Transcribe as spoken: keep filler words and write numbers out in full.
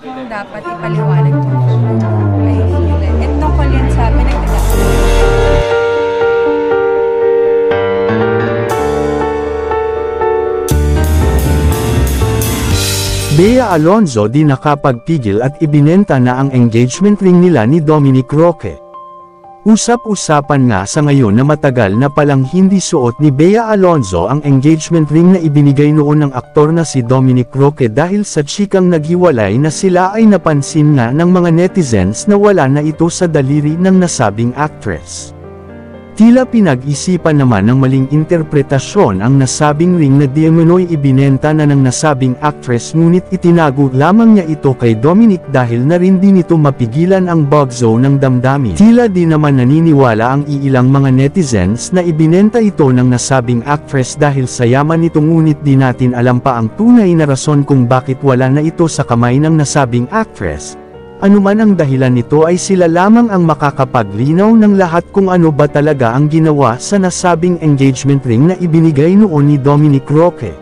Yung dapat ipaliwanag tungkol kay Sheila. At tungkol yan sa pinagdadaan. Bea Alonzo di nakapagpigil at ibinenta na ang engagement ring nila ni Dominic Roque. Usap-usapan nga sa ngayon na matagal na palang hindi suot ni Bea Alonzo ang engagement ring na ibinigay noon ng aktor na si Dominic Roque dahil sa tsikang naghiwalay na sila ay napansin nga ng mga netizens na wala na ito sa daliri ng nasabing actress. Tila pinag-isipan naman ng maling interpretasyon ang nasabing ring na di umano'y ibinenta na ng nasabing actress ngunit itinago lamang niya ito kay Dominic dahil na rin din ito mapigilan ang bugzo ng damdamin. Tila di naman naniniwala ang iilang mga netizens na ibinenta ito ng nasabing actress dahil sa yaman nito ngunit di natin alam pa ang tunay na rason kung bakit wala na ito sa kamay ng nasabing actress. Anuman ang dahilan nito ay sila lamang ang makakapaglinaw ng lahat kung ano ba talaga ang ginawa sa nasabing engagement ring na ibinigay noon ni Dominic Roque.